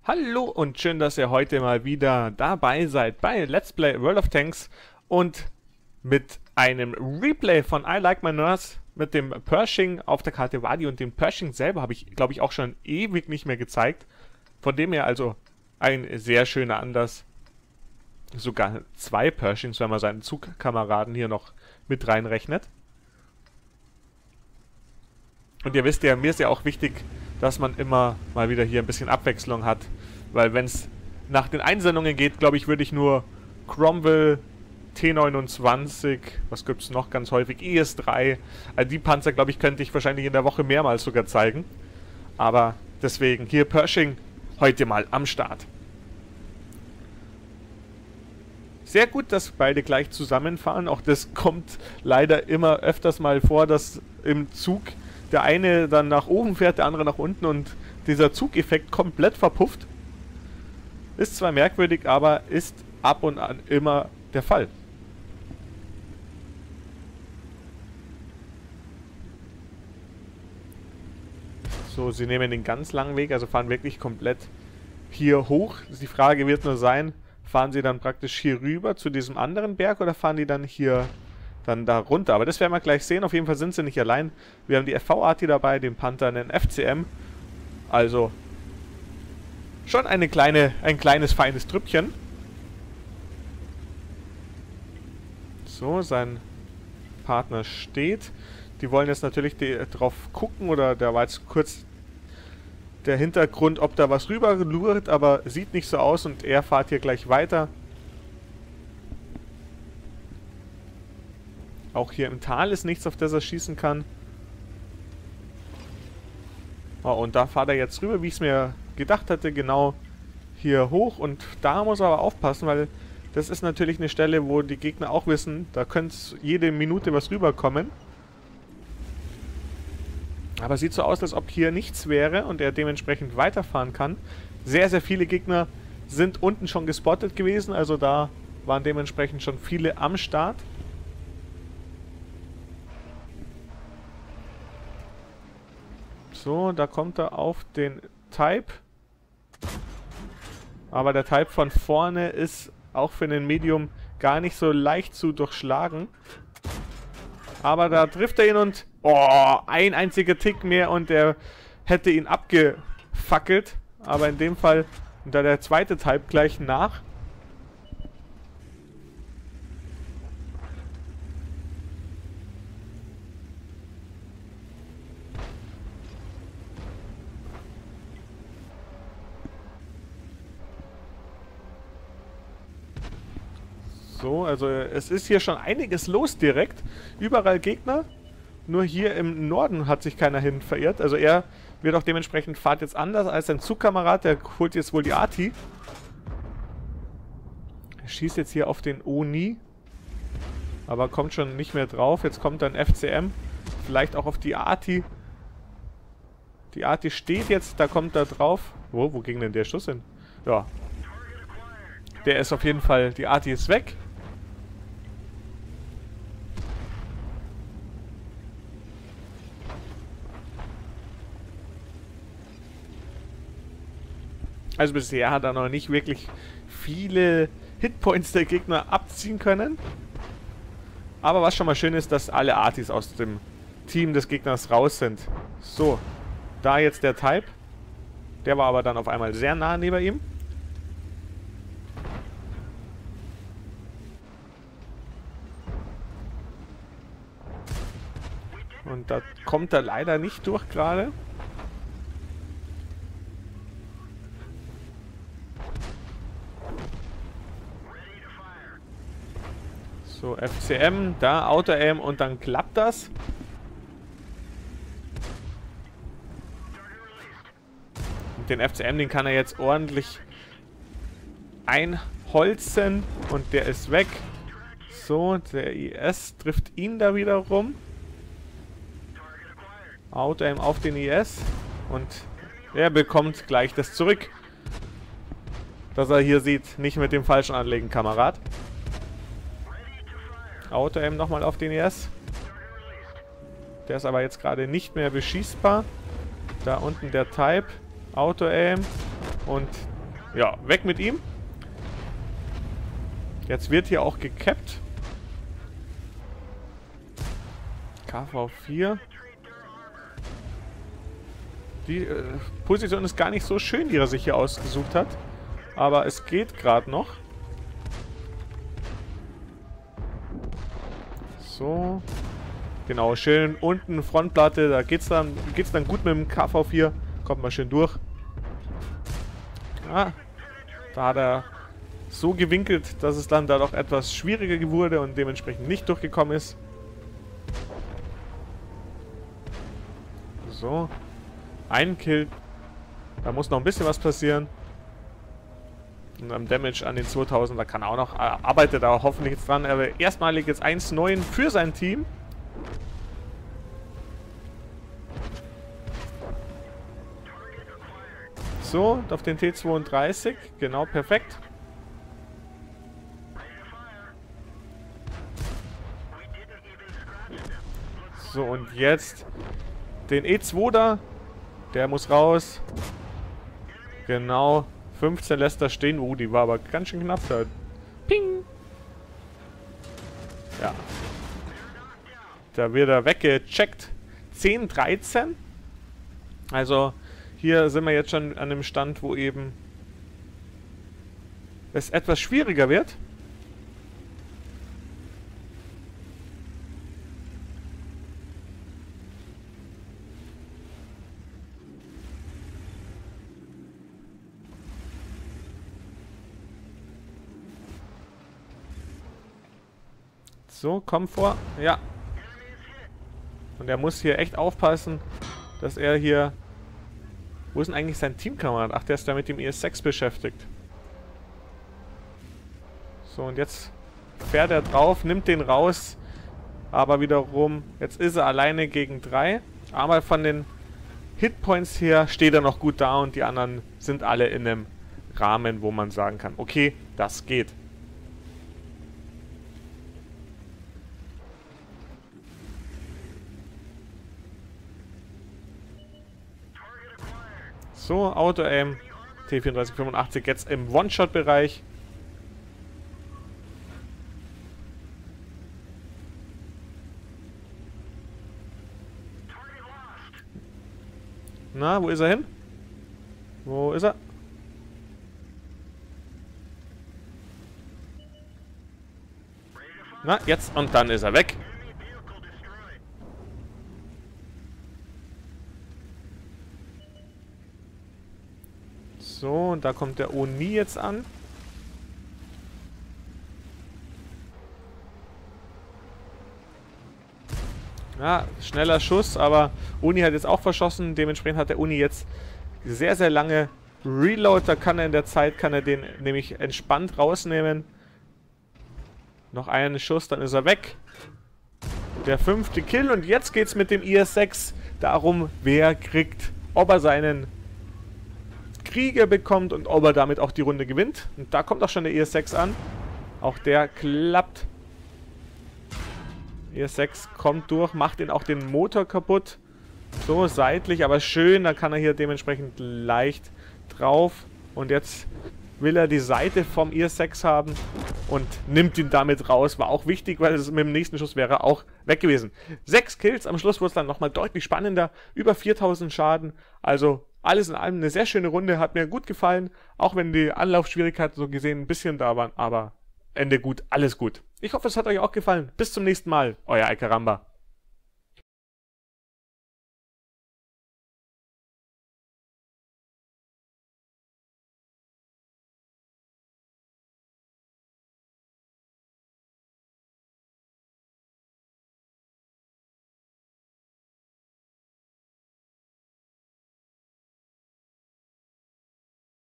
Hallo und schön, dass ihr heute mal wieder dabei seid bei Let's Play World of Tanks und mit einem Replay von I Like My Nurse mit dem Pershing auf der Karte Wadi. Und den Pershing selber habe ich, glaube ich, auch schon ewig nicht mehr gezeigt. Von dem her also ein sehr schöner Anlass. Sogar zwei Pershings, wenn man seinen Zugkameraden hier noch mit reinrechnet. Und ihr wisst ja, mir ist ja auch wichtig, dass man immer mal wieder hier ein bisschen Abwechslung hat. Weil wenn es nach den Einsendungen geht, glaube ich, würde ich nur Cromwell, T29, was gibt es noch ganz häufig, IS-3. Also die Panzer, glaube ich, könnte ich wahrscheinlich in der Woche mehrmals sogar zeigen. Aber deswegen hier Pershing heute mal am Start. Sehr gut, dass beide gleich zusammenfahren. Auch das kommt leider immer öfters mal vor, dass im Zug der eine dann nach oben fährt, der andere nach unten und dieser Zugeffekt komplett verpufft. Ist zwar merkwürdig, aber ist ab und an immer der Fall. So, sie nehmen den ganz langen Weg, also fahren wirklich komplett hier hoch. Die Frage wird nur sein, fahren sie dann praktisch hier rüber zu diesem anderen Berg oder fahren die dann hier dann da runter? Aber das werden wir gleich sehen. Auf jeden Fall sind sie nicht allein. Wir haben die FV-Arti dabei, den Panther, einen FCM. Also schon ein kleines, feines Trüppchen. So, sein Partner steht. Die wollen jetzt natürlich drauf gucken, oder da war jetzt kurz der Hintergrund, ob da was rüber lurt, aber sieht nicht so aus und er fährt hier gleich weiter. Auch hier im Tal ist nichts, auf das er schießen kann. Oh, und da fährt er jetzt rüber, wie ich es mir gedacht hatte, genau hier hoch. Und da muss er aber aufpassen, weil das ist natürlich eine Stelle, wo die Gegner auch wissen, da könnte jede Minute was rüberkommen. Aber sieht so aus, als ob hier nichts wäre und er dementsprechend weiterfahren kann. Sehr, sehr viele Gegner sind unten schon gespottet gewesen, also da waren dementsprechend schon viele am Start. So, da kommt er auf den Type. Aber der Type von vorne ist auch für den Medium gar nicht so leicht zu durchschlagen. Aber da trifft er ihn und... Oh, ein einziger Tick mehr und der hätte ihn abgefackelt. Aber in dem Fall, da der zweite Type gleich nach. So, also es ist hier schon einiges los direkt. Überall Gegner. Nur hier im Norden hat sich keiner hin verirrt. Also er wird auch dementsprechend fahrt jetzt anders als sein Zugkamerad. Der holt jetzt wohl die Arti. Er schießt jetzt hier auf den Oni. Aber kommt schon nicht mehr drauf. Jetzt kommt dann FCM. Vielleicht auch auf die Arti. Die Arti steht jetzt. Da kommt er drauf. Oh, wo ging denn der Schuss hin? Ja. Der ist auf jeden Fall... Die Arti ist weg. Also bisher hat er noch nicht wirklich viele Hitpoints der Gegner abziehen können. Aber was schon mal schön ist, dass alle Artis aus dem Team des Gegners raus sind. So, da jetzt der Type. Der war aber dann auf einmal sehr nah neben ihm. Und da kommt er leider nicht durch gerade. So, FCM, da Auto-Aim und dann klappt das. Und den FCM, den kann er jetzt ordentlich einholzen und der ist weg. So, der IS trifft ihn da wieder rum. Auto-Aim auf den IS und er bekommt gleich das zurück. Dass er hier sieht, nicht mit dem falschen anlegen, Kamerad. Auto-Aim nochmal auf den IS. Der ist aber jetzt gerade nicht mehr beschießbar. Da unten der Type. Auto-Aim. Und Ja, weg mit ihm. Jetzt wird hier auch gekappt. KV4. Die Position ist gar nicht so schön, die er sich hier ausgesucht hat. Aber es geht gerade noch. So. Genau, schön unten Frontplatte. Da geht's dann gut mit dem KV4. Kommt mal schön durch. Ah, da hat er so gewinkelt, dass es dann da doch etwas schwieriger wurde und dementsprechend nicht durchgekommen ist. So. Ein Kill. Da muss noch ein bisschen was passieren. Und am Damage an den 2000, da kann er auch noch, arbeitet er hoffentlich jetzt dran. Aber erstmalig jetzt 1-9 für sein Team. So, auf den T32. Genau, perfekt. So, und jetzt den E2 da. Der muss raus. Genau. 15 lässt er stehen. Die war aber ganz schön knapp da. Ping. Ja. Da wird er weggecheckt. 10-13. Also, hier sind wir jetzt schon an einem Stand, wo eben es etwas schwieriger wird. So, komm vor. Ja. Und er muss hier echt aufpassen, dass er hier... Wo ist denn eigentlich sein Teamkamerad? Ach, der ist da mit dem IS-6 beschäftigt. So, und jetzt fährt er drauf, nimmt den raus. Aber wiederum, jetzt ist er alleine gegen 3. Aber von den Hitpoints her steht er noch gut da und die anderen sind alle in einem Rahmen, wo man sagen kann, okay, das geht. So, Auto-Aim, T3485 jetzt im One-Shot-Bereich. Na, wo ist er hin? Wo ist er? Na, jetzt und dann ist er weg. So, und da kommt der Oni jetzt an. Ja, schneller Schuss, aber Oni hat jetzt auch verschossen. Dementsprechend hat der Oni jetzt sehr, sehr lange Reload. Da kann er in der Zeit, kann er den nämlich entspannt rausnehmen. Noch einen Schuss, dann ist er weg. Der 5. Kill und jetzt geht's mit dem IS-6 darum, wer kriegt, ob er seinen Krieger bekommt und ob er damit auch die Runde gewinnt. Und da kommt auch schon der IS-6 an. Auch der klappt. IS-6 kommt durch, macht ihn auch den Motor kaputt. So, seitlich, aber schön. Da kann er hier dementsprechend leicht drauf. Und jetzt will er die Seite vom IS-6 haben und nimmt ihn damit raus. War auch wichtig, weil es mit dem nächsten Schuss wäre er auch weg gewesen. 6 Kills, am Schluss wurde es dann nochmal deutlich spannender. Über 4000 Schaden. Also alles in allem eine sehr schöne Runde, hat mir gut gefallen. Auch wenn die Anlaufschwierigkeiten so gesehen ein bisschen da waren, aber Ende gut, alles gut. Ich hoffe, es hat euch auch gefallen. Bis zum nächsten Mal, euer Alcaramba.